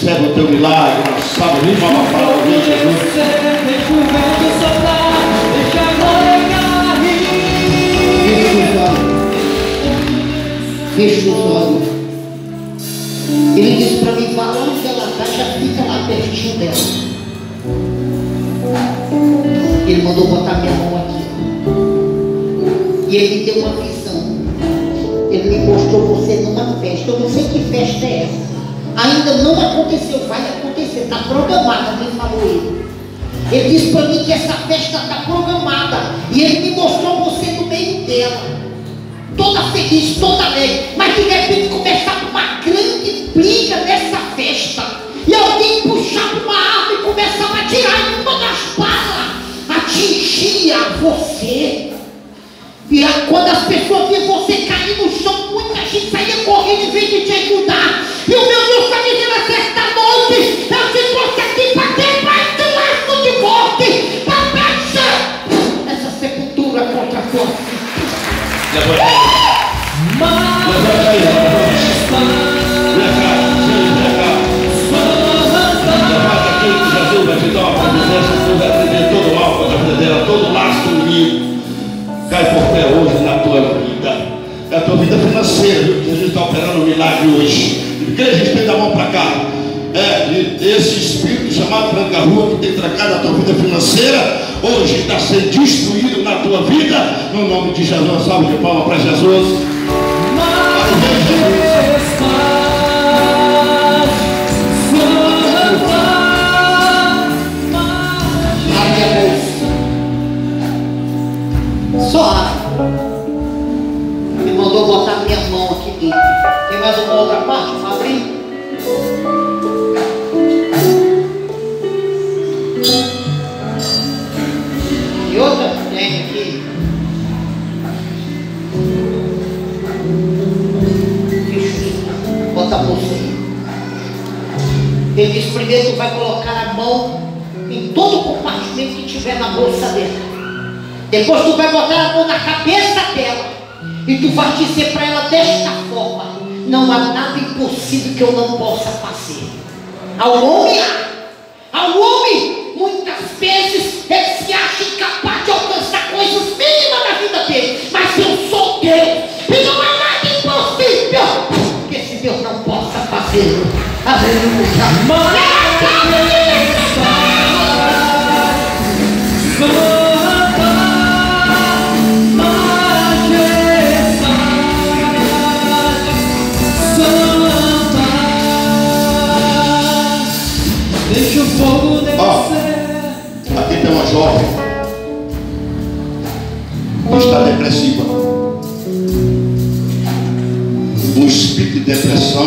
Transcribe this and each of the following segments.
recebe o teu milagre, sabe? Viva uma palavra de Jesus. Deixa o vento soprar, deixa a glória cair. Fecha os olhos. Ele disse para mim, fala onde ela está, já fica lá pertinho dela. Ele mandou botar minha mão aqui. E ele me deu uma visão. Ele me mostrou você numa festa. Eu não sei que festa é essa. Ainda não aconteceu, vai acontecer, está programada, quem falou ele. Ele disse para mim que essa festa está programada. E ele me mostrou você no meio dela. Toda feliz, toda alegre. Mas de repente começava uma grande briga nessa festa. E alguém puxava uma arma e começava a atirar em uma das balas. Atingia você. E quando as pessoas viam você cair no chão, muita gente saía correndo em vez de te ajudar. E o meu Deus está dizendo assim, esta noite eu te trouxe aqui para debaixo do laço de morte, para baixar essa sepultura contra a tua vida. Levanta aí, levanta aqui que Jesus vai te dar uma presença, tu vai aprender todo o mal da vida dela, todo o laço do inimigo. Cai por terra hoje na tua vida. É a tua vida financeira, viu? Jesus está operando um milagre hoje. Igreja, estenda a mão para cá. Esse espírito chamado tranca-rua que tem trancado a tua vida financeira, hoje está sendo destruído na tua vida, no nome de Jesus. Salve de palmas para Jesus. Abre a bolsa. Só abre. Me mandou botar minha mão aqui dentro. Tem mais uma outra parte para abrir? E outra? Tem aqui. Bota a bolsa aí. Ele disse primeiro que vai colocar a mão em todo o compartimento que tiver na bolsa dela. Depois tu vai botar a mão na cabeça dela. E tu vai dizer para ela desta forma: não há nada impossível que eu não possa fazer. Ao homem, muitas vezes ele se acha incapaz de alcançar coisas mínimas na vida dele. Mas eu sou Deus e não há nada impossível que esse Deus não possa fazer. Aleluia. Deixa o fogo descer. Aqui tem uma jovem que está depressiva. Um espírito de depressão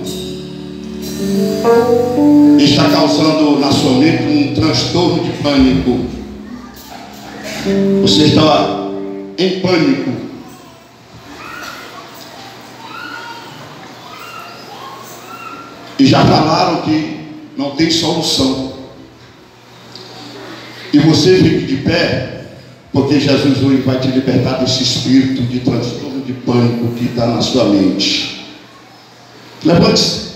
está causando na sua mente um transtorno de pânico. Você está em pânico. E já falaram que não tem solução. E você fique de pé, porque Jesus hoje vai te libertar desse espírito de transtorno de pânico que está na sua mente. Levante-se.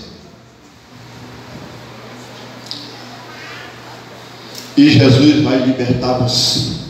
E Jesus vai libertar você.